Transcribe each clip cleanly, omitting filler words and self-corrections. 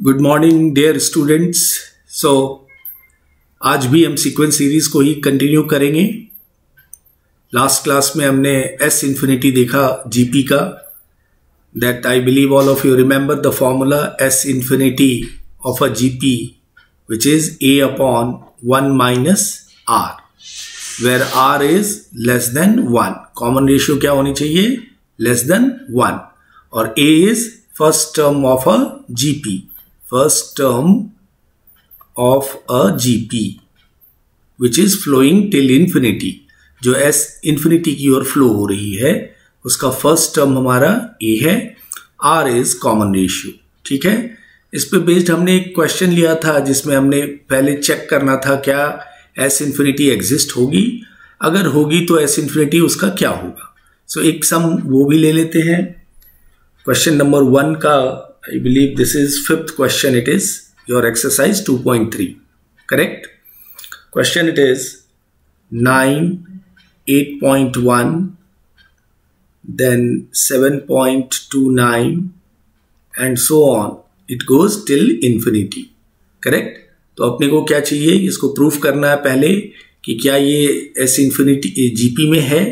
Good morning dear students. So आज भी हम सीक्वेंस सीरीज को ही कंटिन्यू करेंगे। लास्ट क्लास में हमने एस इन्फिनिटी देखा जीपी का, that I believe all of you remember the formula S infinity of a GP which is A upon 1 minus are, where R is less than 1। Common ratio क्या होनी चाहिए? Less than 1। और A is first term of a GP, first term of a GP which is flowing till infinity। जो S infinity की ओर flow हो रही है उसका फर्स्ट टर्म हमारा A है, R is common ratio। ठीक है, इस पे बेस्ड हमने एक क्वेश्चन लिया था जिसमें हमने पहले चेक करना था क्या S infinity एग्जिस्ट होगी, अगर होगी तो S infinity उसका क्या होगा। सो एक सम वो भी ले लेते हैं। क्वेश्चन नंबर 1 का I believe this is 5th question. It is your exercise 2.3. Correct? Question it is 9, 8.1, then 7.29 and so on. It goes till infinity. Correct? तो अपने को क्या चाहिए? इसको प्रूफ करना है पहले कि क्या ये S infinity GP में है,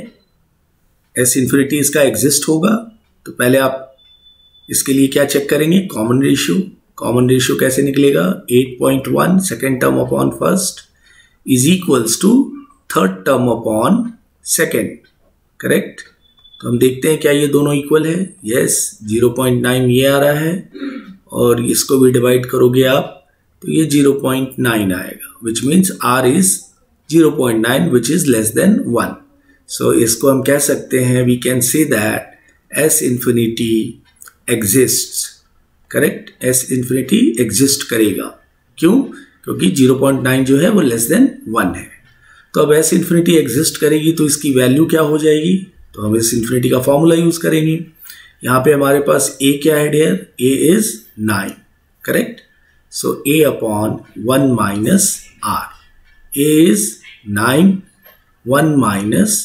S infinity इसका एग्जिस्ट होगा। तो पहले आप इसके लिए क्या चेक करेंगे? Common ratio. कॉमन रेशियो कैसे निकलेगा? 8.1 second term upon first is equals to third term upon second. Correct? तो हम देखते हैं क्या ये दोनों इक्वल है। यस, 0.9 ये आ रहा है और इसको भी डिवाइड करोगे आप तो ये 0.9 आएगा, which means R is 0.9 which is less than 1। So इसको हम कह सकते हैं, we can say that S infinity exists। Correct? S infinity exist करेगा। क्यों? क्योंकि 0.9 जो है वो लेस देन 1 है। तो अब S infinity एग्जिस्ट करेगी तो इसकी वैल्यू क्या हो जाएगी? तो हम S infinity का फॉर्मूला यूज करेंगे। यहां पे हमारे पास A क्या है dear? A is 9। Correct? So A upon 1 minus R। A is 9, 1 minus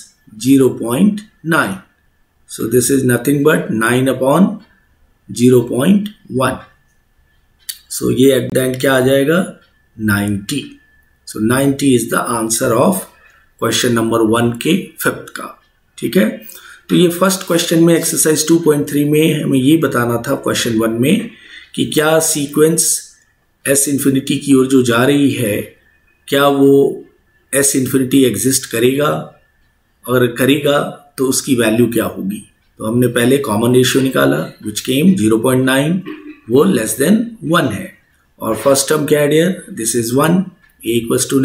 0.9। So this is nothing but 9 upon 0.1। So ये एट द एंड क्या आ जाएगा? 90। So 90 is the answer of question number 1 के 5th का। ठीक है, तो ये फर्स्ट क्वेश्चन में एक्सरसाइज 2.3 में हमें ये बताना था क्वेश्चन 1 में कि क्या सीक्वेंस S इन्फिनिटी की ओर जो जा रही है क्या वो S इन्फिनिटी एग्जिस्ट करेगा, अगर करेगा तो उसकी वैल्यू क्या होगी। तो हमने पहले कॉमन रेशियो निकाला विच केम 0.9, वो लेस देन 1 है। और फर्स्ट टर्म क्या है dear? This is 1, A equals to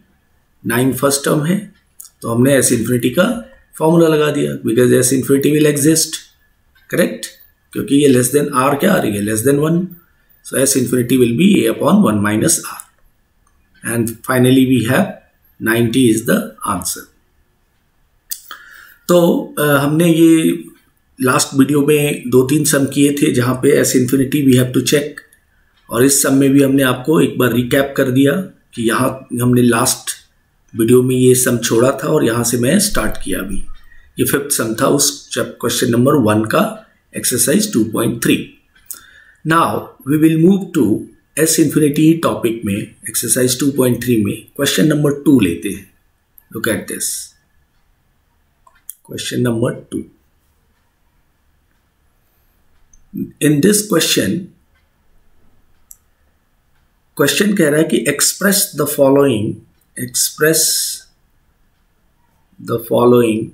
9 first term है। तो हमने S इन्फिनिटी का फॉर्मूला लगा दिया because S infinity will exist. Correct? क्योंकि ये लेस देन R क्या आ रही है? Less than 1। So S infinity will be A upon 1 minus R and finally we have 90 is the answer. तो हमने ये लास्ट वीडियो में 2-3 सम किए थे जहां पे S infinity we have to check, और इस सम में भी हमने आपको एक बार रिकैप कर दिया कि यहाँ हमने लास्ट वीडियो में ये सम छोड़ा था और यहाँ से मैं स्टार्ट किया। अभी ये 5th सम था उस क्वेश्चन नंबर 1 का, exercise 2.3। Now we will move to S infinity topic में एक्सरसाइज 2.3 में क्वेश्चन नंबर 2 लेते हैं। Look at this question number 2। In this question कह रहा है कि express the following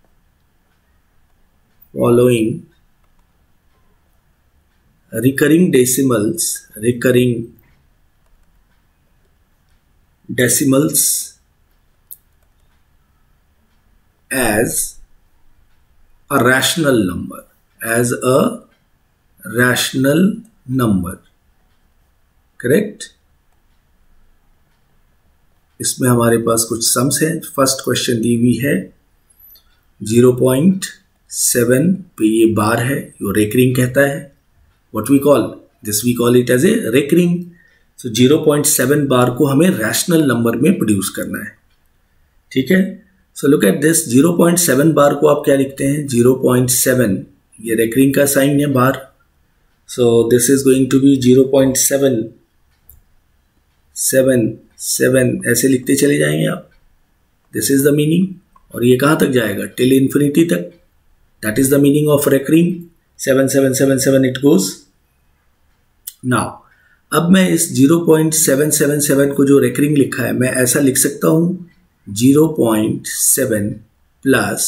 recurring decimals as a rational number। Correct? इसमें हमारे पास कुछ सम्स हैं। फर्स्ट क्वेश्चन दी हुई है 0.7 पे ये बार है, जो रेकरिंग कहता है। What we call this? We call it as a recurring. So 0.7 bar को हमें रैशनल नंबर में प्रोड्यूस करना है। ठीक है, so look at this 0.7 bar को आप क्या लिखते हैं? 0.7 ये रेकरिंग का साइन है बार, So this is going to be 0.777 ऐसे लिखते चले जाएंगे आप. This is the meaning. और ये कहाँ तक जाएगा? टिल इन्फिनिटी तक. That is the meaning of recurring. 7777 it goes. Now अब मैं इस 0.777 को जो recurring लिखा है मैं ऐसा लिख सकता हूँ 0.7 plus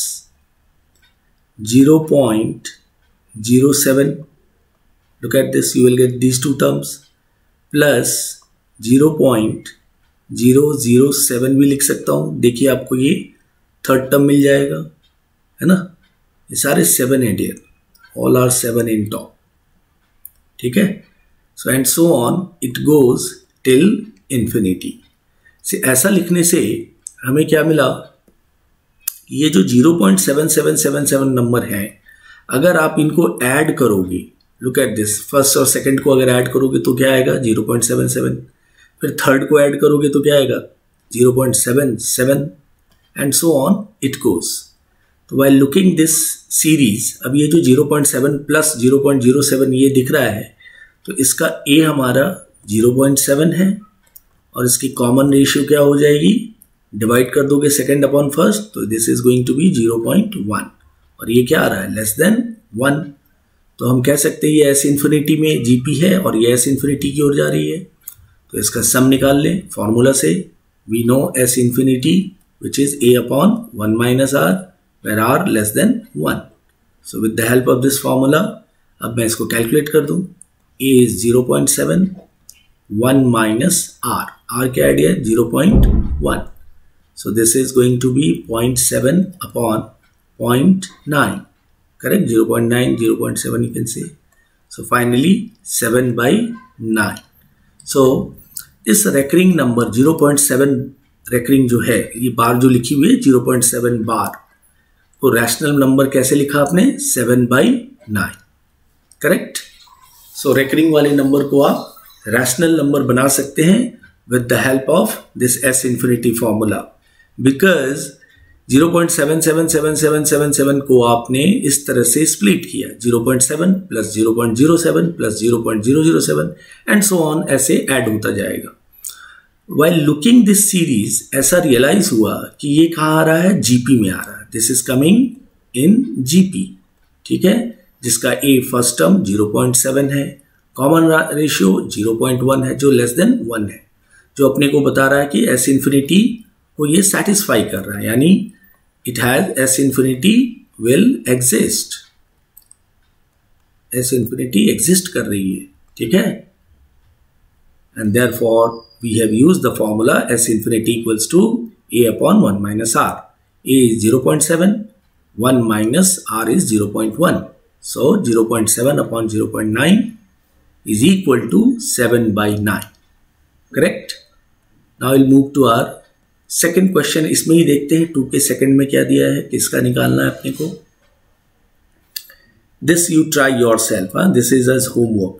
0.07. Look at this, you will get these two terms plus 0.007 भी लिख सकता हूँ. देखिए आपको ये थर्ड टर्म मिल जाएगा, है ना. ये सारे 7 है dear, all are 7 in top. ठीक है. So and so on it goes till infinity. ऐसा लिखने से हमें क्या मिला? ये जो 0.7777 नंबर है, अगर आप इनको ऐड करोगे, लुक एट दिस, फर्स्ट और सेकंड को अगर ऐड करोगे तो क्या आएगा? 0.77. फिर थर्ड को ऐड करोगे तो क्या आएगा? 0.77 and so on it goes. तो व्हाइल लुकिंग दिस सीरीज, अब ये जो 0.7 प्लस 0.07 ये दिख रहा है, तो इसका ए हमारा 0.7 है और इसकी कॉमन रेशियो क्या हो जाएगी? डिवाइड कर दोगे सेकंड अपॉन फर्स्ट, तो this is going to be 0.1 और ये क्या आ रहा है? Less than 1. तो हम कह सकते हैं ये एस इन्फिनिटी में जीपी है और ये एस इन्फिनिटी की ओर जा रही है. तो इसका सम निकाल लें फॉर्मूला से. We know S infinity which is A upon 1 minus are, where are less than 1. So with the help of this formula अब मैं इसको कैलकुलेट कर दूं. A is 0.7, 1 minus R, R क्या idea? 0.1. So this is going to be 0.7 upon 0.9. Correct? 0.9, 0.7 you can say. So finally 7 by 9. So इस recurring number 0.7 recurring जो है, ये बार जो लिखी हुई है 0.7 बार को रैशनल नंबर कैसे लिखा आपने? 7 by 9. करेक्ट. सो recurring वाले नंबर को आप रैशनल नंबर बना सकते हैं with the help of this S infinity formula. Because 0.777777 को आपने इस तरह से स्प्लिट किया, 0.7 plus 0.07 plus 0.007 and so on, ऐसे ऐड होता जाएगा. While looking this series ऐसा रियलाइज हुआ कि ये कहाँ आ रहा है? जीपी में आ रहा है. This is coming in GP. ठीक है. जिसका ए फर्स्ट टर्म 0.7 है, कॉमन रेशियो 0.1 है जो लेस देन 1 है, जो अपने को बता रहा है कि एस इन्फिनिटी को ये सेटिस्फाई कर रहा है, यानी it has S infinity will exist. S infinity exist कर रही है. ठीक है. And therefore we have used the formula S infinity equals to A upon 1 minus R. A is 0.7, 1 minus R is 0.1. So 0.7 upon 0.9 is equal to 7 by 9. Correct? Now we'll move to our second question. इसमें ही देखते हैं 2 के second में क्या दिया है, किसका निकालना है अपने को. This you try yourself. This is as homework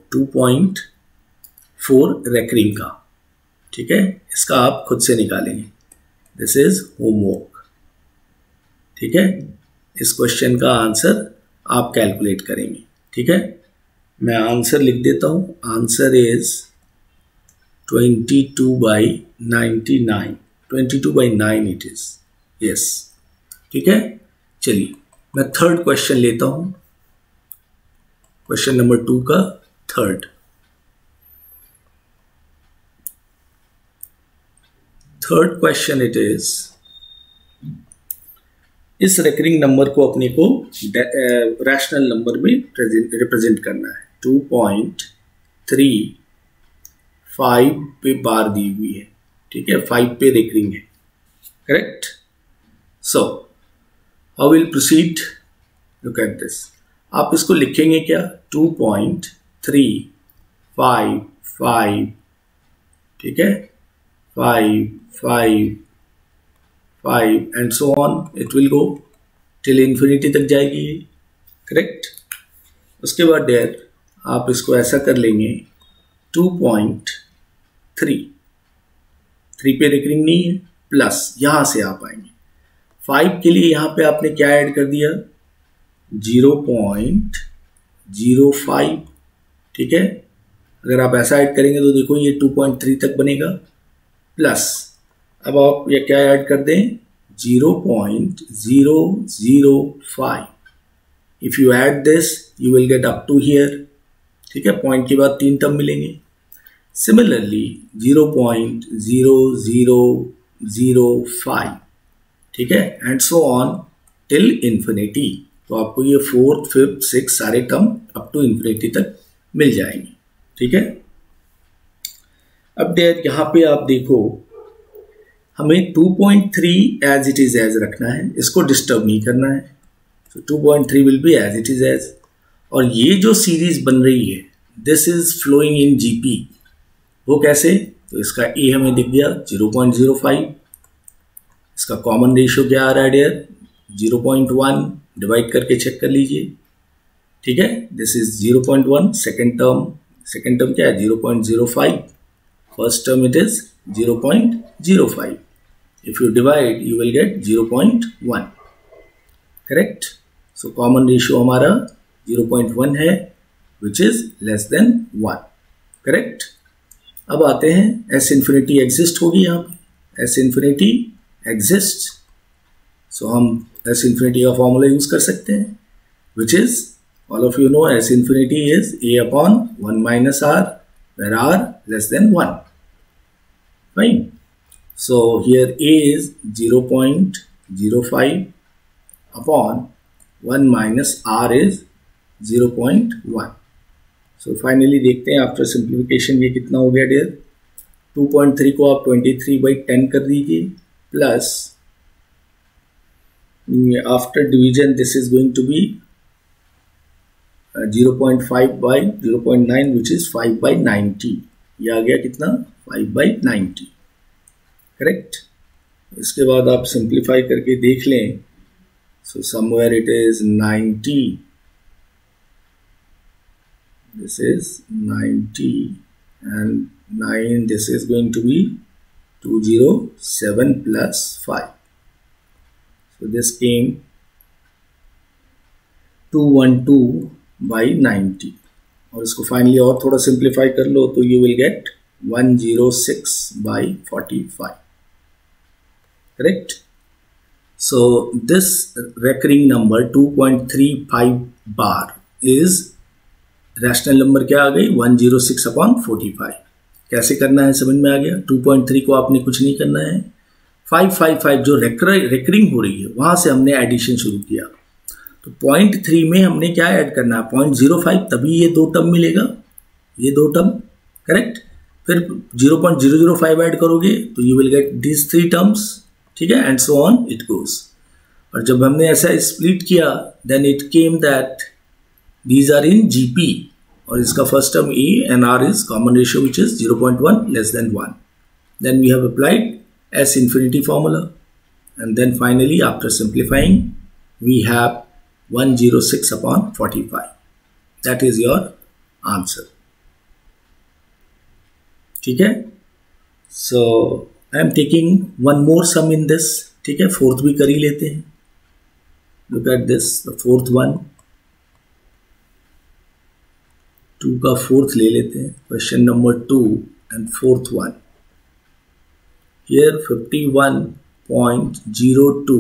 2.4 recurring का. ठीक है. इसका आप खुद से निकालेंगे. This is homework. ठीक है. इस क्वेश्चन का आंसर आप कैलकुलेट करेंगे. ठीक है. मैं आंसर लिख देता हूं. Answer is 22 by 99. 22 by 9 it is. Yes. ठीक है. चलिए मैं थर्ड क्वेश्चन लेता हूं. क्वेश्चन नंबर 2 का थर्ड क्वेश्चन इट इज. इस रेकरिंग नंबर को अपने को रैशनल नंबर में रिप्रेजेंट करना है. 2.35 पे बार दी हुई है. ठीक है. 5 पे रेकरिंग है. Correct. So how will proceed? Look at this. आप इसको लिखेंगे क्या? 2.355. ठीक है. 5 and so on it will go till infinity तक जाएगी. करेक्ट. उसके बाद डेयर आप इसको ऐसा कर लेंगे 2.3 पे रेकरिंग नहीं है, प्लस यहां से आप आएंगे 5 के लिए. यहां पे आपने क्या ऐड कर दिया? 0.05. ठीक है। अगर आप ऐसा ऐड करेंगे तो देखो ये 2.3 तक बनेगा, प्लस अब आप ये क्या ऐड कर दें 0.005। If you add this you will get up to here, ठीक है। पॉइंट के बाद 3 टर्म मिलेंगे। सिमिलरली 0.0005, ठीक है, and so on till infinity. तो आपको ये 4th 5th 6th सारे टर्म अप टू इन्फिनिटी तक मिल जाएंगे, ठीक है। अब देयर यहाँ पे आप देखो हमें 2.3 एज इट इज एज रखना है, इसको डिस्टर्ब नहीं करना है। तो 2.3 will be as it is as. और ये जो सीरीज बन रही है this is flowing in GP, वो कैसे, तो इसका ए हमें दिख गया 0.05, इसका कॉमन रेशियो क्या आ रहा है डियर 0.1, डिवाइड करके चेक कर लीजिए, ठीक है। दिस इज 0.1, सेकेंड टर्म क्या है 0.05, first term it is 0.05। If you divide you will get 0.1, correct. So common ratio हमारा 0.1 है which is less than 1, correct. अब आते हैं एस इन्फिनिटी एग्जिस्ट होगी यहाँ पे, एस इन्फिनिटी एग्जिस्ट। सो हम एस इन्फिनिटी का फॉर्मूला यूज कर सकते हैं which is all of you know S infinity is a upon 1 minus r where r less than 1, fine. So here a is 0.05 upon 1 minus r is 0.1. So finally देखते हैं after simplification ये कितना हो गया dear. 2.3 को आप 23/10 कर दीजिए, plus after division this is going to be 0.5/0.9 which is 5/90। ये आ गया कितना 5/90, करेक्ट। इसके बाद आप सिंप्लीफाई करके देख लें, so somewhere it is 90, this is 90 and 9, this is going to be 207 plus 5, so this came 212/90। और इसको फाइनली और थोड़ा सिंप्लीफाई कर लो तो you will get 106/45, correct. So this recurring number 2.35 bar is rational number क्या आ गई 106/45। कैसे करना है समझ में आ गया। 2.3 को आपने कुछ नहीं करना है, 555 जो रेकरिंग हो रही है वहां से हमने एडिशन शुरू किया। तो 0.3 में हमने क्या ऐड करना है 0.05, तभी ये 2 टर्म मिलेगा, ये 2 टर्म, करेक्ट। फिर 0.005 ऐड करोगे तो you will get this 3 terms, ठीक है, and so on it goes. और जब हमने ऐसा स्प्लिट किया then it came that these are in GP, और इसका first term A and R is common ratio which is 0.1 less than 1. Then we have applied S infinity formula, and then finally after simplifying we have 106/45. That is your answer, ठीक है। So I am taking one more sum in this, ठीक है, 4th भी कर ही लेते हैं। Look at this, the 4th one, 2 का 4th ले लेते हैं, question number 2 and 4th one। Here 51.02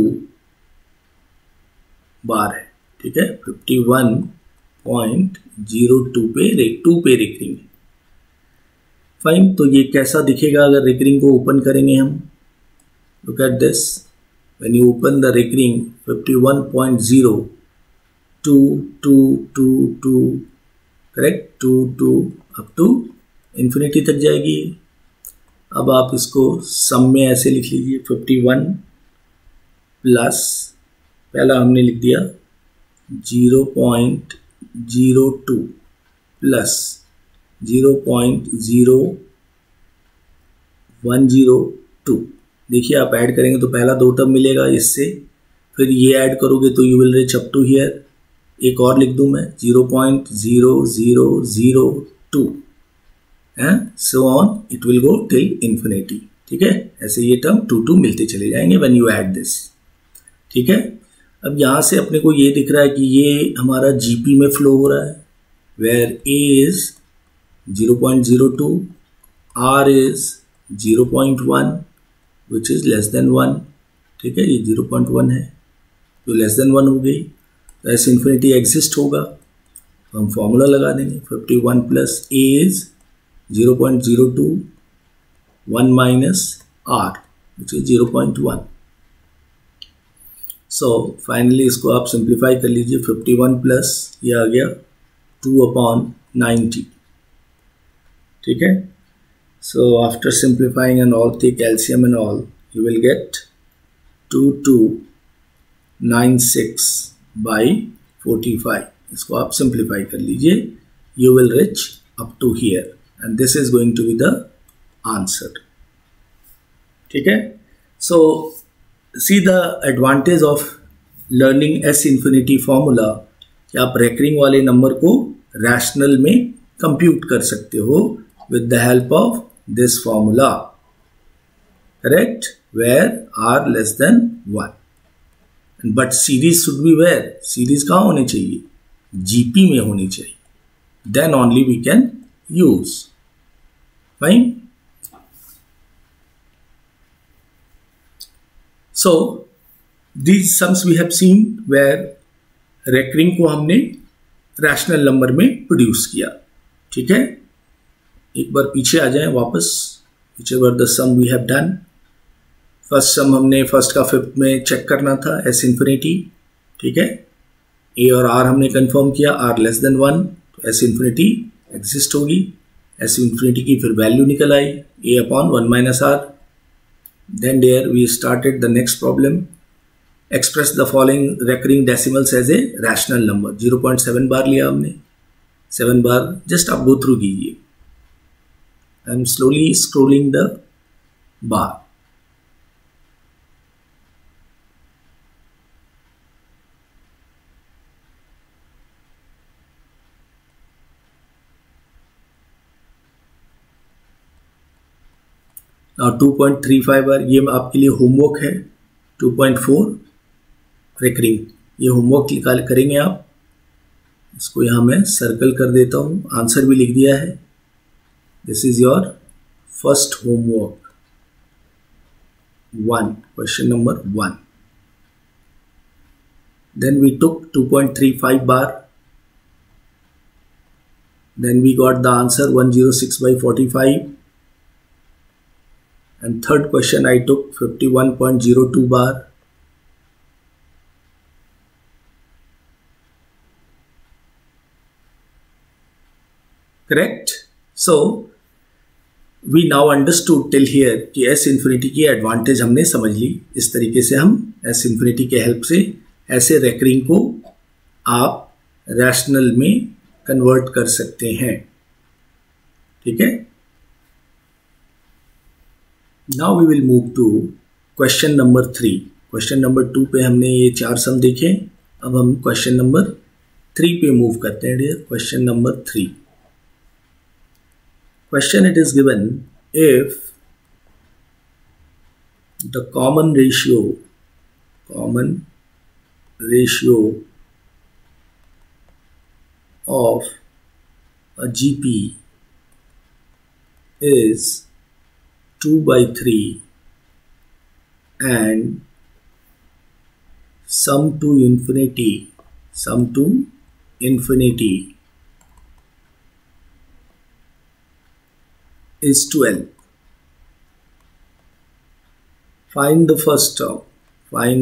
bar है, ठीक है, 51.02 पे रेकरिंग है, फाइन। तो ये कैसा दिखेगा अगर रेकरिंग को ओपन करेंगे हम। Look at this, when you open the recurring 51.022222, correct, 2 up to infinity तक जाएगी। अब आप इसको सम में ऐसे लिख लीजिए 51 प्लस पहला हमने लिख दिया 0.02 प्लस 0.0102। देखिए आप ऐड करेंगे तो पहला 2 टर्म मिलेगा इससे, फिर ये ऐड करोगे तो you will reach up to here. एक और लिख दूं मैं 0.0002 है, so on it will go till infinity, ठीक है। ऐसे ये टर्म 2 मिलते चले जाएंगे व्हेन यू ऐड दिस, ठीक है। अब यहां से अपने को ये दिख रहा है कि ये हमारा जीपी में फ्लो हो रहा है, where A is 0.02, R is 0.1 which is less than 1. ठीक है, ये 0.1 है जो लेस देन 1 हो गई, तो एस इन्फिनिटी एग्जिस्ट होगा, तो हम फॉर्मूला लगा देंगे 51 plus A is 0.02 1 minus R which is 0.1. So finally इसको आप सिंप्लीफाई कर लीजिए. 51 प्लस ये आ गया 2/90. ठीक है, so after simplifying and all, take LCM and all, you will get 2296 by 45. इसको आप simplify कर लीजिए, you will reach up to here and this is going to be the answer. ठीक है, so see the advantage of learning S infinity formula कि आप recurring वाले नंबर को rational में compute कर सकते हो with the help of this formula, correct, where r less than 1. But series should be where? Series कहाँ होनी चाहिए? GP में होनी चाहिए. Then only we can use. Fine. So these sums we have seen where recurring को हमने rational number में produce किया. ठीक है, एक बार पीछे आ जाएं वापस. whichever the sum we have done, first sum हमने फर्स्ट का फिफ्थ में चेक करना था एस इन्फिनिटी. ठीक है, ए और आर हमने कंफर्म किया, आर लेस देन 1 तो एस इन्फिनिटी एग्जिस्ट होगी. एस इन्फिनिटी की फिर वैल्यू निकल आई A upon 1 minus R. Then there we started the next problem. Express the following recurring decimals as a rational number. 0.7 bar लिया हमने, 7 bar just आप go through कीजिए. I am slowly scrolling the bar. और 2.35 बार ये आपके लिए homework है. 2.4 recurring, ये होमवर्क निकाल करेंगे आप. इसको यहाँ मैं सर्कल कर देता हूँ, आंसर भी लिख दिया है. This is your first homework 1, question number 1. Then we took 2.35 bar. Then we got the answer 106/45. And third question I took 51.02 bar. Correct? So we now understood till here कि S infinity की advantage हमने समझ ली. इस तरीके से हम S infinity के help से ऐसे रेकरिंग को आप रैशनल में कन्वर्ट कर सकते हैं. ठीक है, Now we will move to question number 3. Question number 2 पे हमने ये 4 सम देखे. अब हम question number 3 पे मूव करते हैं dear. Question number 3. Question it is given if the common ratio of a GP is 2/3 and sum to infinity is 12. Find the first term. Find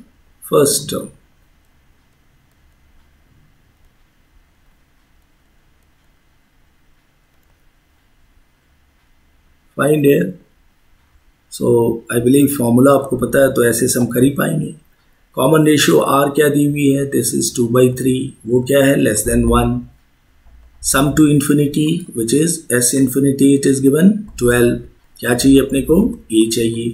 here. So I believe formula आपको पता है तो ऐसे सम कर ही पाएंगे. Common ratio are क्या दी हुई है, दिस इज 2/3. वो क्या है, less than 1. Sum to infinity which is S infinity, it is given 12. क्या चाहिए अपने को, ए चाहिए.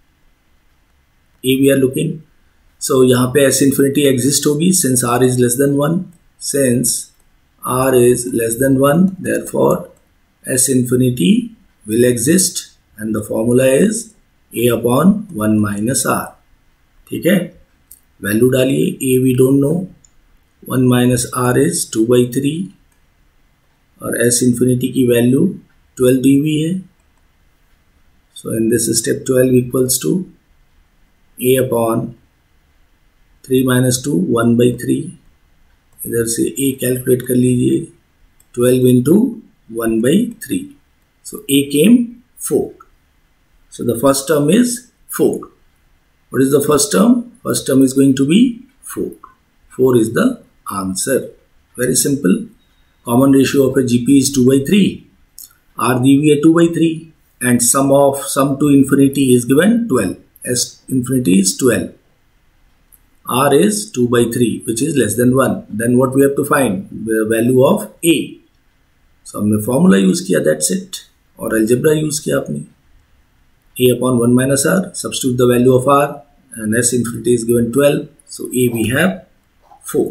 A we are looking. सो यहाँ पे एस इन्फिनिटी एग्जिस्ट होगी since R is less than 1. Since R is less than 1 therefore S इन्फिनिटी will exist and the formula is a upon 1 minus r. ठीक है, वैल्यू डालिए. a we don't know, 1 minus r is 2/3 और S infinity की value 12 दी हुई है. So in this step 12 equals to a upon 3 minus 2 1/3. इधर से a कैलकुलेट कर लीजिए. 12 into 1/3. So a came 4. So the first term is 4. What is the first term? First term is going to be 4. 4 is the answer. Very simple. Common ratio of a GP is 2/3. R दी हुई है 2/3 and sum to infinity is given 12. S infinity is 12. R is 2/3 which is less than 1. Then what we have to find? The value of A. So हमने formula use किया, that's it. और algebra use किया आपने. A upon 1 minus R, substitute the value of R and S infinity is given 12. So A we have 4.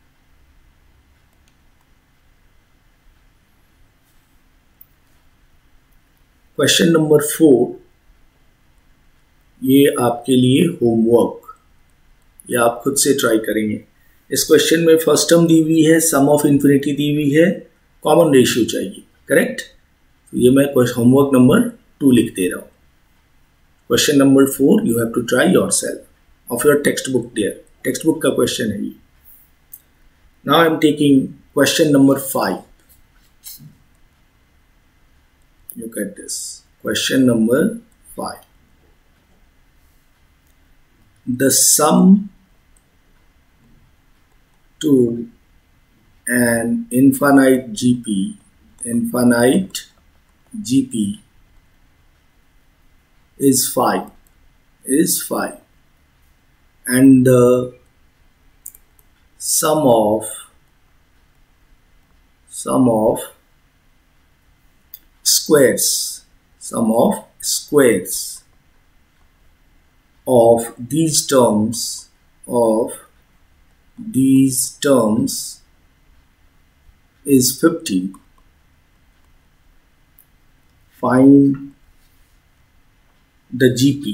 Question number 4, ये आपके लिए homework, या आप खुद से ट्राई करेंगे. इस क्वेश्चन में फर्स्ट टर्म दी हुई है, सम ऑफ इन्फिनिटी दी हुई है, कॉमन रेशियो चाहिए. करेक्ट. ये मैं होमवर्क नंबर 2 लिख दे रहा हूँ. Question number 4 you have to try yourself of your textbook. Their textbook का क्वेश्चन है ये. Now I am taking question number 5. Look at this. Question number 5. The sum to an infinite GP is 5. And the sum of squares of these terms is 15. Find the GP.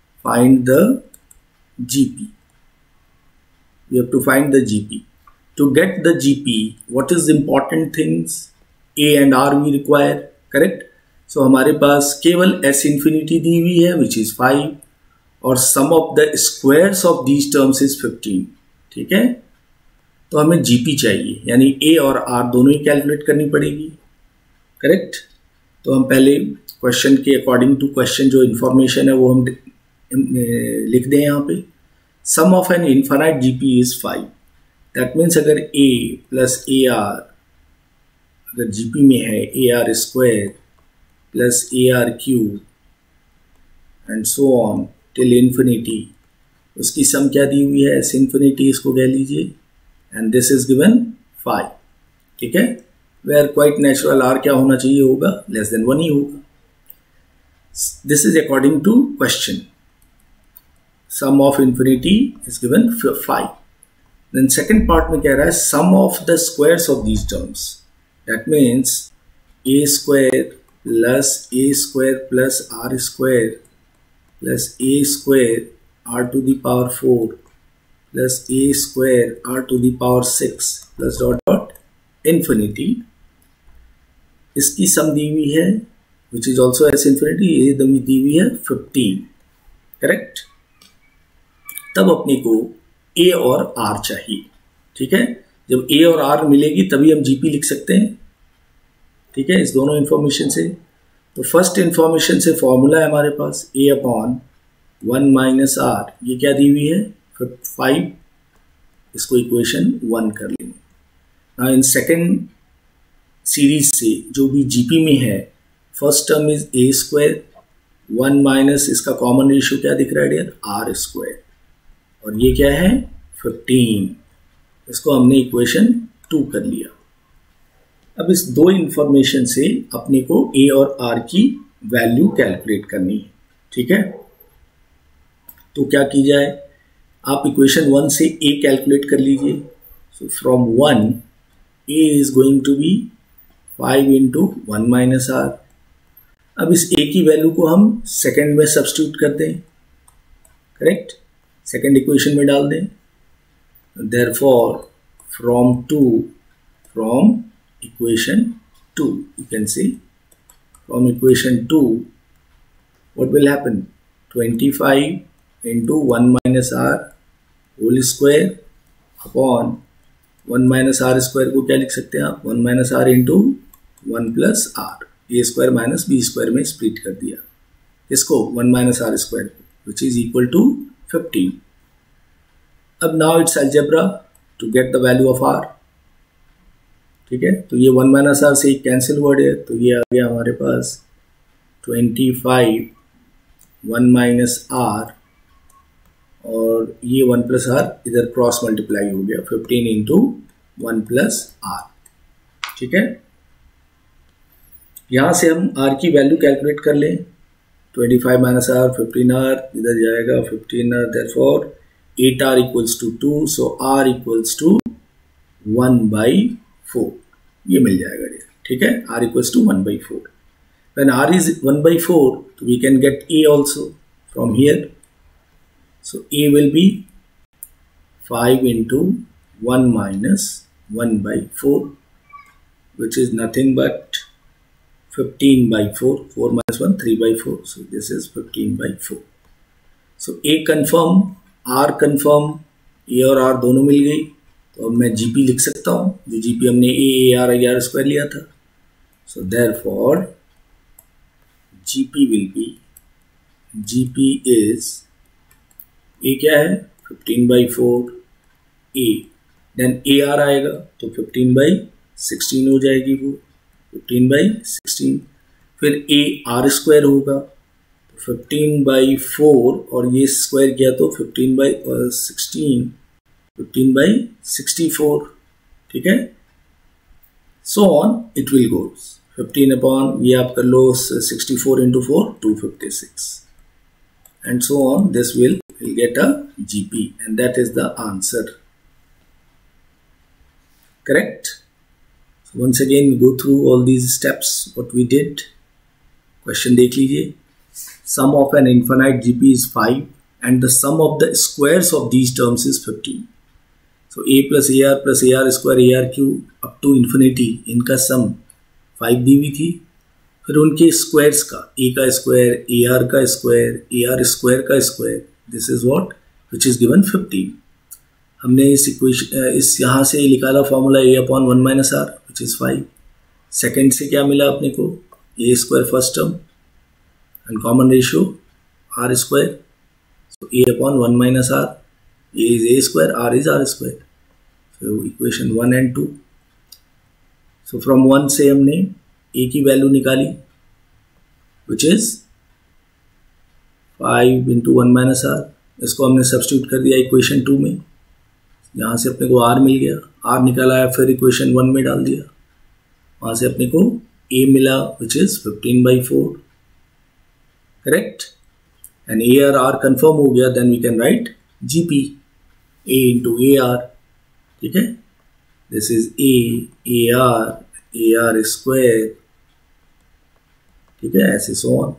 We have to find the GP. To get the GP, what is the important things? A and R we require. करेक्ट. So हमारे पास केवल S infinity दी हुई है which is 5 और sum of the squares of these terms is 15. ठीक है. तो हमें GP चाहिए, यानी A और R दोनों ही कैलकुलेट करनी पड़ेगी. करेक्ट. तो हम पहले क्वेश्चन के अकॉर्डिंग टू क्वेश्चन जो इन्फॉर्मेशन है वो हम लिख दें यहाँ पे. Sum of an infinite GP is 5. That means अगर A प्लस AR अगर GP में है AR square plus AR cube and so on till infinity, उसकी सम क्या दी हुई है? S इन्फिनिटी इसको कह लीजिए एंड दिस इज गिवन 5. ठीक है. वेयर क्वाइट नेचुरल R क्या होना चाहिए? होगा लेस देन 1 ही होगा. This is according to question. Sum of infinity is given 5. Then second part में कह रहा है sum of the squares of these terms. That means a square plus a square plus r square plus a square r to the power 4 plus a square r to the power 6 plus dot infinity. इसकी सम दी हुई है which is also S infinity. ये दी हुई है 15. Correct. तब अपने को a और r चाहिए. ठीक है. जब A और R मिलेगी तभी हम GP लिख सकते हैं. ठीक है. इस दोनों इंफॉर्मेशन से. तो फर्स्ट इंफॉर्मेशन से फॉर्मूला है हमारे पास A अपॉन 1 माइनस R. ये क्या दी हुई है? 5. इसको इक्वेशन 1 कर लेंगे. नाउ इन सेकेंड सीरीज से जो भी GP में है, first term is A square, 1 minus इसका कॉमन रेशियो क्या दिख रहा है डियर? R square. और ये क्या है? 15. इसको हमने इक्वेशन 2 कर लिया. अब इस दो इंफॉर्मेशन से अपने को A और R की वैल्यू कैलकुलेट करनी है. ठीक है. तो क्या की जाए? आप इक्वेशन 1 से A कैलकुलेट कर लीजिए. So from 1 A is going to be 5 into 1 minus R. अब इस A की वैल्यू को हम सेकेंड में सब्स्टिट्यूट कर दें. करेक्ट. सेकेंड इक्वेशन में डाल दें. Therefore, from equation 2, you can see from equation 2, what will happen? 25 into 1 minus r whole square upon 1 minus r square को क्या लिख सकते हैं आप? 1 minus r into 1 plus r, a square minus b square में स्प्लिट कर दिया इसको 1 minus r square को, which is equal to 15. अब now it's algebra to get the value of r. ठीक है, तो ये 1 minus r से कैंसिल वर्ड है, तो ये आ गया हमारे पास 25 1 minus r और ये 1 plus r इधर क्रॉस मल्टीप्लाई हो गया 15 इंटू 1 plus r. ठीक है, यहां से हम r की वैल्यू कैलकुलेट कर लें. 25 minus r 15r इधर जाएगा 15r, therefore 8r equals to 2, so r equals to 1/4 ये मिल जाएगा. ठीक है, r equals to 1/4. When r is 1/4, we can get a also from here. So a will be 5 into 1 minus 1/4, which is nothing but 15/4. 4 minus 1, 3/4. So this is 15/4. So a confirm, r confirm, a और r दोनों मिल गई. तो अब मैं gp लिख सकता हूँ, जो gp हमने a r स्क्वायर लिया था. So therefore gp will be, gp is, a क्या है 15/4 a, then ar आएगा तो 15/16 हो जाएगी वो, 15/16. फिर a r स्क्वायर होगा तो 15/4 और ये स्क्वायर किया तो 15/16, 15/64. ठीक है, so on it will goes. 15 upon ये आप कर लो 64 into 4 256 and so on. This will get a GP and that is the answer. Correct. So once again we go through all these steps what we did. Question देख लीजिए. Sum of an infinite GP is 5 and the sum of the squares of these terms is 15. So a plus ar square ar cube up to infinity, इनका sum 5 दी हुई थी. फिर उनके squares का, a का square, ar का square, ar square का square, this is what which is given 15. हमने इस इक्वेशन, इस यहाँ से निकाला formula a upon 1 minus R which is 5. Second से क्या मिला अपने को? a square first term and common ratio R square. So a upon 1 minus R, a is a square, r is r square. So equation 1 and 2. So from 1 से हमने a की वैल्यू निकाली which is 5 into 1 minus R. इसको हमने substitute कर दिया equation 2 में, यहाँ से अपने को r मिल गया. r निकाला है फिर इक्वेशन 1 में डाल दिया, वहाँ से अपने को a मिला which is 15/4. Correct. And a और r कंफर्म हो गया, then we can write gp a into ar. ठीक है, दिस इज ar स्क्वायर. ठीक है, ऐसे so on.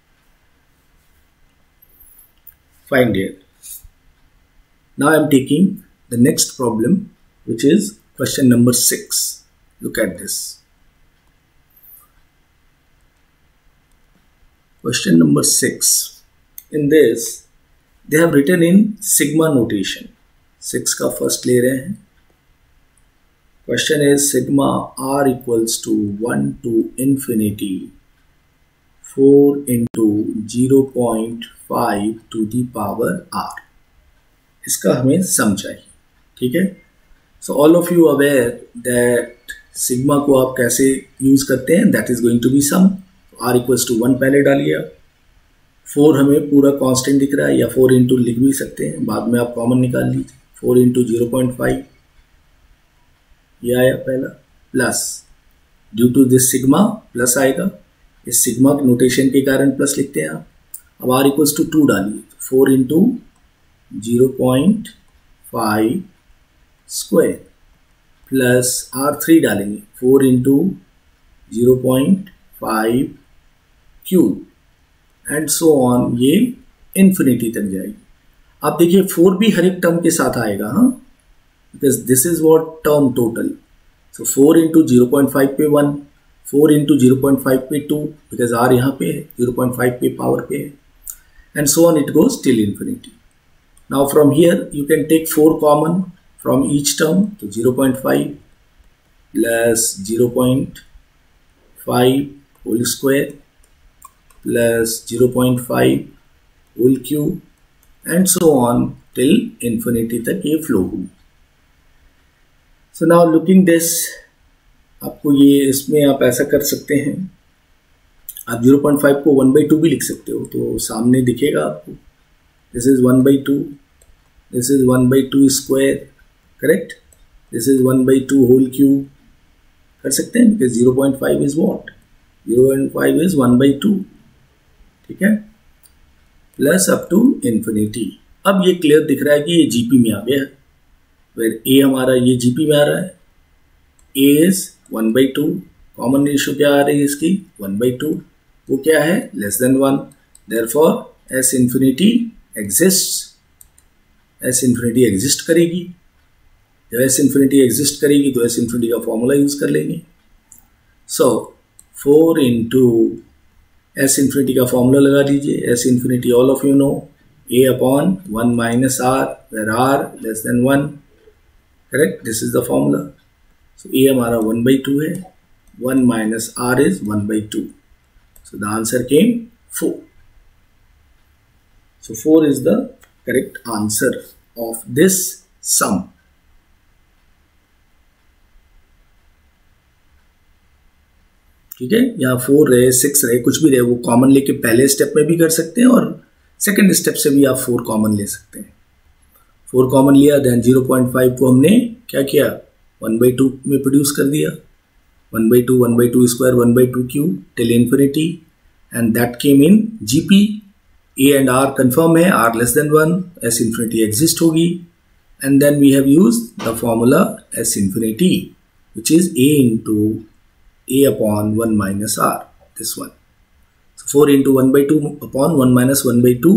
Find here. Now I am taking the next problem which is question number 6. Look at this. Question number 6. In this, they have written in sigma notation. 6 का first ले रहे हैं. Question is sigma r equals to 1 to infinity 4 into 0.5 to the power r. इसका हमें सम चाहिए. ठीक है. So all of you aware that sigma को आप कैसे यूज करते हैं? That is going to be sum. r equals to 1 पहले डालिए. 4 हमें पूरा कांस्टेंट दिख रहा है, या 4 इंटू लिख भी सकते हैं, बाद में आप कॉमन निकाल लीजिए. 4 इंटू 0.5 ये आया पहला, plus due to this sigma plus आएगा. इस सिग्मा नोटेशन के कारण प्लस लिखते हैं आप. अब r इक्वल्स टू 2 डालिए. 4 इंटू 0.5 स्क्वायर प्लस r3 डालेंगे. 4 into 0.5 cube and so on. ये इन्फिनिटी तक जाएगी. आप देखिए 4 भी हर एक टर्म के साथ आएगा. हाँ, because this is what term total. So 4 into 0.5 पे 1, 4 इंटू 0.5 पे 2 बिकॉज आर यहाँ पे है, 0.5 पे पावर पे है, and so on it goes till infinity. Now from here you can take 4 common from each term, so 0.5 plus 0.5 whole square plus 0.5 whole cube and so on till infinity तक ये flow हुई. So now looking this, आपको ये इसमें आप ऐसा कर सकते हैं, आप 0.5 को 1/2 भी लिख सकते हो, तो सामने दिखेगा आपको, this is 1/2, this is 1/2 square, correct, this is 1/2 whole cube, कर सकते हैं बिकॉज 0.5 इज व्हाट, 0.5 इज 1/2, ठीक है, प्लस अप टू इन्फिनिटी. अब ये क्लियर दिख रहा है कि ये जीपी में आ गया, फिर ए हमारा ये जीपी में आ रहा है, ए इज 1/2, कॉमन रेशियो क्या आ रही है इसकी 1/2, वो क्या है less than 1, therefore S infinity exist, S infinity exist करेगी, जब एस इन्फिनिटी एग्जिस्ट करेगी तो एस इन्फिनिटी का फॉर्मूला यूज कर लेंगे. सो 4 इंटू एस इन्फिनिटी का फॉर्मूला लगा दीजिए, S infinity all of you know, a upon 1 minus are, where are less than 1, correct, this is the formula. So a हमारा 1/2 है, 1 minus r is 1/2. So the answer came 4. So 4 is the correct answer of this sum. ठीक है, यहाँ 4 रहे 6 रहे कुछ भी रहे, वो कॉमन लेके पहले स्टेप में भी कर सकते हैं और सेकंड स्टेप से भी आप 4 कॉमन ले सकते हैं. 4 कॉमन लिया, देन 0.5 को हमने क्या किया 1/2 में प्रोड्यूस कर दिया, 1/2 square 1/2 cube till infinity, and that came in GP. A and R confirm है, R less than 1, S infinity exist होगी, and then we have used the formula S infinity, which is A into A upon 1 minus R, this one. So 4 into 1/2 upon 1 minus 1/2,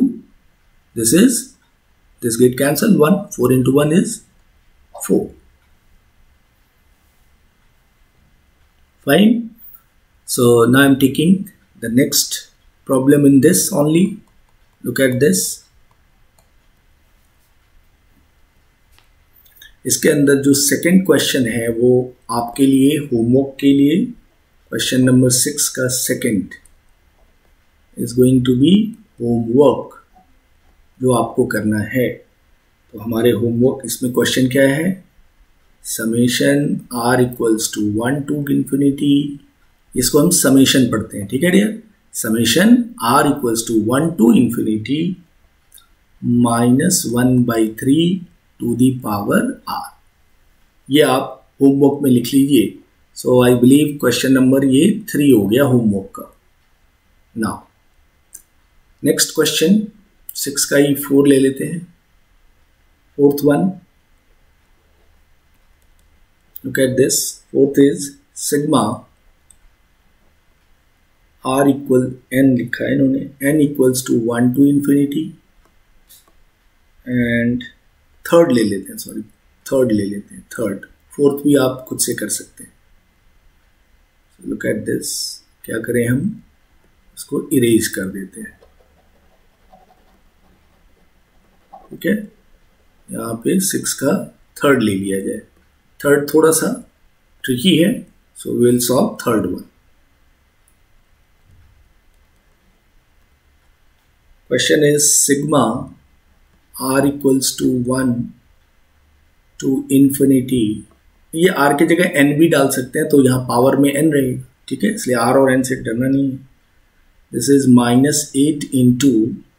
this get cancelled, 1, 4 into 1 is 4. Fine. So now I'm taking the next problem in this only. Look at this. इसके अंदर जो second question है वो आपके लिए homework के लिए question number 6 का second is going to be homework जो आपको करना है. तो हमारे होमवर्क इसमें क्वेश्चन क्या है, summation r equals to 1 to infinity, इसको हम समेशन पढ़ते हैं, ठीक है dear, summation r equals to 1 to infinity -1/3 to the power r. ये आप होमवर्क में लिख लीजिए. So I believe question number ये 3 हो गया होमवर्क का. नाउ नेक्स्ट क्वेश्चन 6 का ही 4 ले लेते हैं. Fourth one, look at this. Fourth is sigma r equal n लिखा है इन्होंने, n equals to 1 to infinity, and third ले लेते हैं, सॉरी थर्ड ले लेते हैं, थर्ड. फोर्थ भी आप खुद से कर सकते हैं. लुक एट दिस, क्या करें हम इसको इरेज कर देते हैं, ठीक है. यहाँ पे 6 का थर्ड ले लिया जाए. थर्ड थोड़ा सा ट्रिकी है, so we will solve third one. Question is sigma r equals to 1 to infinity. ये आर की जगह एन भी डाल सकते हैं, तो यहाँ पावर में एन रहेगा, ठीक है, इसलिए आर और एन से डरना नहीं है. This is -8 into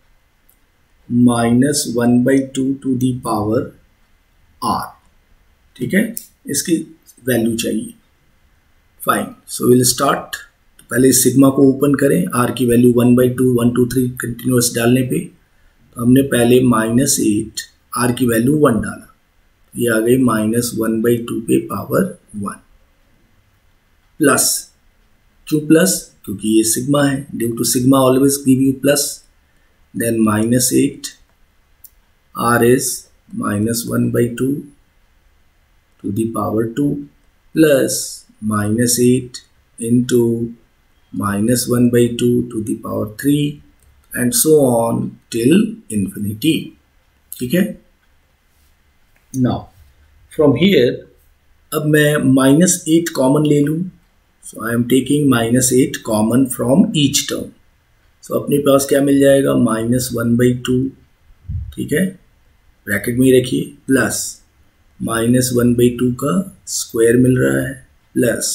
-1/2 to the power r, ठीक है, इसकी वैल्यू चाहिए. Fine, so will start. तो पहले सिग्मा को ओपन करें, आर की वैल्यू 1/2 1 2 3 कंटिन्यूस डालने पे, तो हमने पहले -8 आर की वैल्यू 1 डाला, ये आ गई -1/2 पे पावर 1 प्लस. क्यों प्लस, क्योंकि ये सिग्मा है, due to sigma always give you plus. Then -8 r is -1/2 to the power 2 plus -8 into -1/2 to the power 3 and so on till infinity. ठीक है. Now from here अब मैं -8 कॉमन ले लूँ. So I am taking -8 common from each term. So अपने पास क्या मिल जाएगा, -1/2. ठीक है, ब्रैकेट में ही रखिए, प्लस -1/2 का स्क्वायर मिल रहा है, plus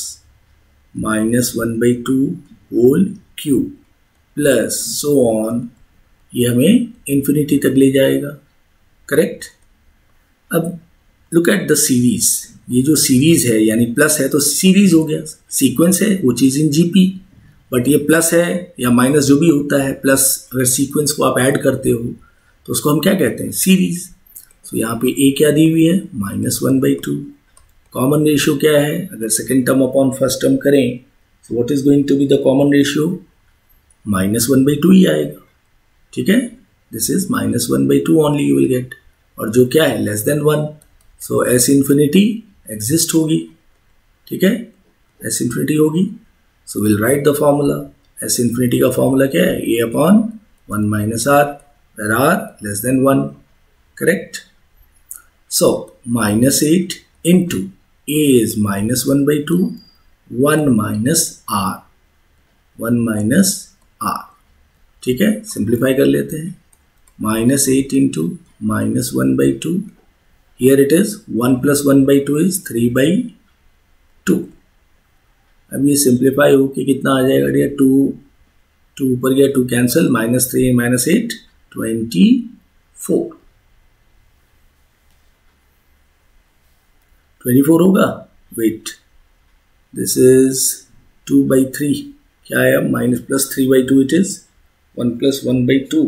-1/2 whole cube, plus so on. ये हमें इन्फिनिटी तक ले जाएगा. करेक्ट. अब लुक एट द सीरीज. ये जो सीरीज है यानी प्लस है तो सीरीज हो गया, सीक्वेंस है वो चीज़ इन जीपी. बट ये प्लस है या माइनस जो भी होता है, प्लस अगर सीक्वेंस को आप ऐड करते हो तो उसको हम क्या कहते हैं, सीरीज. सो यहाँ पे ए क्या दी हुई है, -1/2. कॉमन रेशियो क्या है, अगर second term upon first term करें तो what is going to be the common ratio, -1/2 ही आएगा. ठीक है, this is -1/2 only you will get. और जो क्या है, less than 1. So S infinity exist होगी. ठीक है, एस इन्फिनिटी होगी. So will write the formula. S infinity का फॉर्मूला क्या है, a upon 1 minus are, where are less than 1. Correct. So -8 into a is -1/2, 1 minus r, 1 minus r. ठीक है, simplify कर लेते हैं. -8 into -1/2. Here it is 1 plus 1/2 is 3/2. अब ये सिंप्लीफाई हो के कितना आ जाएगा डियर, 2 ऊपर गया, 2 कैंसिल, -3 -8 24. 24 होगा. Wait, this is 2/3. क्या आया, -+3/2 it is. 1 plus 1/2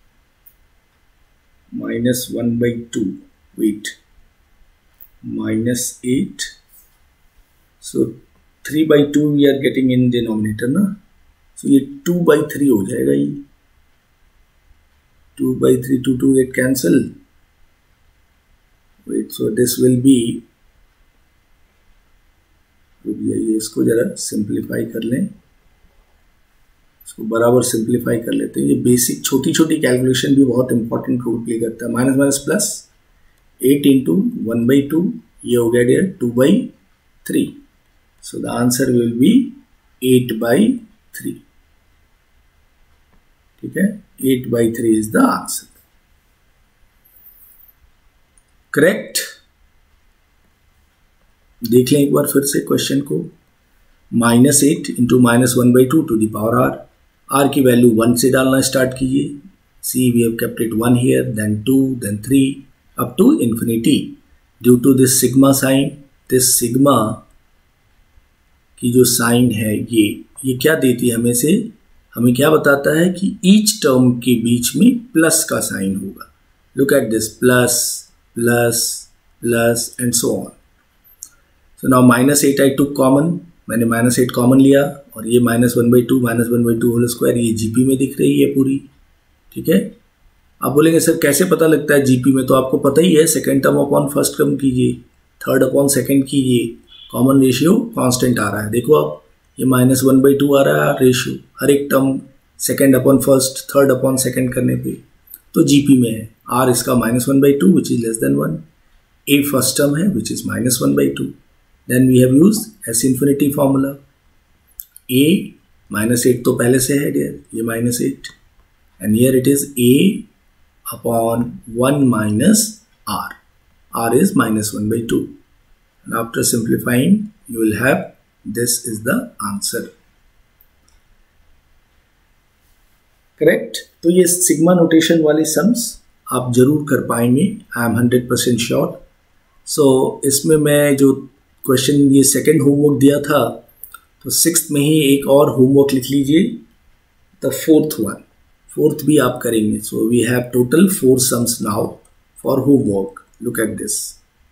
-1/2. Wait, -8. So 3/2 we are getting in denominator ना. So ये 2/3 हो जाएगा. ये 2/3, 2 get cancel. Wait, so this will be, ये इसको जरा सिंप्लीफाई कर लें, इसको बराबर सिंप्लीफाई कर लेते हैं. ये बेसिक छोटी छोटी कैलकुलेशन भी बहुत इंपॉर्टेंट रोल प्ले करता है. माइनस माइनस प्लस, 8 इंटू 1/2, ये हो गया dear 2/3. So the answer will be 8/3. ठीक है, 8/3 इज द आंसर. करेक्ट. देख लें एक बार फिर से क्वेश्चन को. -8 into -1/2 to the power r. R की वैल्यू 1 से डालना स्टार्ट कीजिए. See we have kept it 1 here, then 2, then 3 up to infinity. Due to this sigma sign, this sigma की जो साइन है ये क्या देती है हमें से, हमें क्या बताता है कि ईच टर्म के बीच में प्लस का साइन होगा. Look at this, plus plus plus and so on. So now -8 I took common, मैंने -8 कॉमन लिया और ये -1/2 होल स्क्वायर, ये जीपी में दिख रही है पूरी. ठीक है. आप बोलेंगे सर कैसे पता लगता है जीपी में, तो आपको पता ही है, second term upon first term कीजिए, थर्ड अपॉन सेकेंड कीजिए, कॉमन रेशियो कांस्टेंट आ रहा है. देखो आप, ये -1/2 आ रहा है रेशियो, हर एक term second upon first, third upon second करने पे तो जीपी में है. आर इसका -1/2 which is less than 1. A first term है which is -1/2. Then we have used S infinity formula. A -8 तो पहले से है डियर, ये -8, and here it is A upon 1 minus R. R is -1/2. And after simplifying, you will have this is the answer. Correct? तो ये sigma notation वाले sums आप जरूर कर पाएंगे, I am 100% sure. So इसमें मैं जो क्वेश्चन ये सेकंड होमवर्क दिया था, तो 6th में ही एक और होमवर्क लिख लीजिए, द 4th वन. 4th भी आप करेंगे. So we have total 4 sums now for homework. Look at this,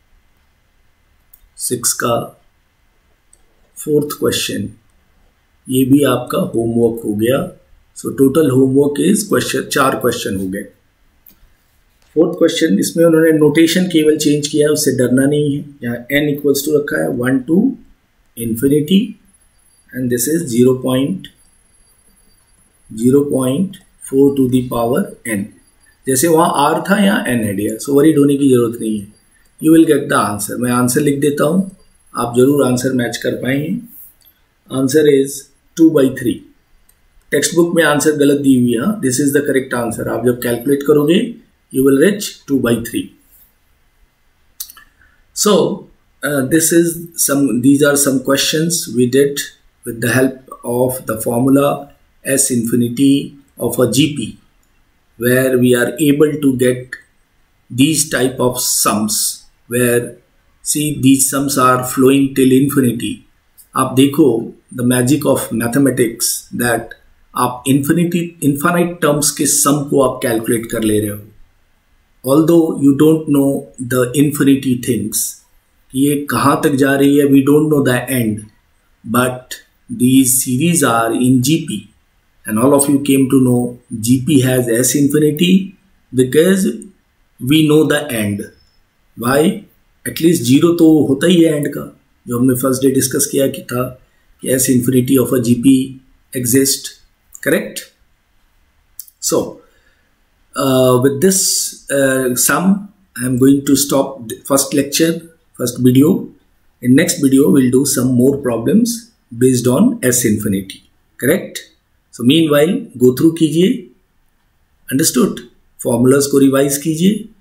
6 का 4th क्वेश्चन, ये भी आपका होमवर्क हो गया. So total homework is 4 question हो गए. 4th क्वेश्चन, इसमें उन्होंने नोटेशन केवल चेंज किया है, उससे डरना नहीं है. यहाँ n इक्वल्स टू रखा है 1 to infinity and this is 0.04 to the power n. जैसे वहाँ r था यहाँ n है डियर, सो वरीड होने की जरूरत नहीं है. You will get the answer. मैं आंसर लिख देता हूँ, आप जरूर आंसर मैच कर पाएंगे. Answer is 2/3. टेक्स्ट बुक में आंसर गलत दी हुई है, this is the correct answer. आप जब कैलकुलेट करोगे you will reach 2/3. So these are some questions we did with the help of the formula S infinity of a GP, where we are able to get these type of sums, where see these sums are flowing till infinity. आप देखो the magic of mathematics that आप infinite terms के sum को आप calculate कर ले रहे हो. Although you don't know the infinity things, ये कहाँ तक जा रही है, we don't know the end, but these series are in GP, and all of you came to know GP has S infinity because we know the end. Why? At least 0 तो होता ही है end का, जो हमने first day discuss किया कि था कि S infinity of a GP exist, correct? So with this sum, I am going to stop the first lecture, first video. In next video, we'll do some more problems based on S infinity. Correct? So meanwhile, go through कीजिए. Understood? Formulas को revise कीजिए.